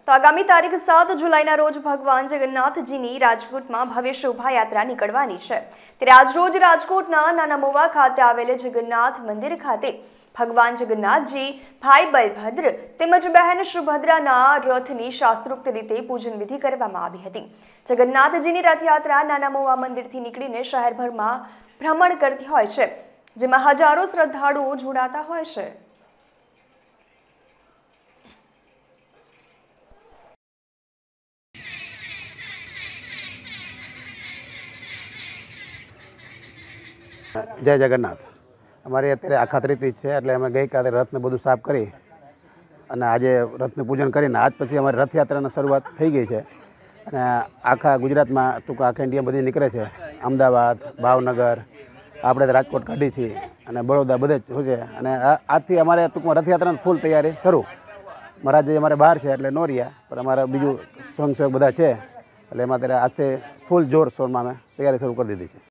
તો આગામી તારીખ 7 જુલાઈના રોજ ભગવાન જગન્નાથજીની રાજકોટમાં ભવ્ય શોભાયાત્રા નીકળવાની છે। ત્યારે આજરોજ રાજકોટના નાના મોવા ખાતે આવેલ જગન્નાથ મંદિર ખાતે ભગવાન જગન્નાથજી, ભાઈ બલભદ્ર તેમજ બહેન સુભદ્રાના રથની શાસ્ત્રોક્ત રીતે પૂજન વિધિ કરવામાં આવી હતી। જગન્નાથજીની રથયાત્રા નાના મોવા મંદિરથી નીકળીને શહેરભરમાં ભ્રમણ કરતી હોય છે, જેમાં હજારો શ્રદ્ધાળુઓ જોડાતા હોય છે। जय जगन्नाथ। अमारी अत्यारे आखातरी तीज है एटले अमे गई काले रथ ने बधुं साफ करी अने आजे रथने पूजन करीने आज पछी अमारी रथयात्रानी शरूआत थई गई है अने आखा गुजरात में टूंक आखा इंडिया बधी निकळे छे। अमदावाद, भावनगर, आपणे राजकोट काढी छे अने बड़ौदा बधे ज शुं छे अने आजथी अमारे टूंकमां रथयात्रानी फूल तैयारी शरू। महाराज अमारे बहार छे एटले नो रह्या पण अमारा बीजुं स्वयंसेवक बधा छे एटले एमां त्यारे आजथी फूल जोर शोरमा अमे तैयारी शरू करी दीधी छे।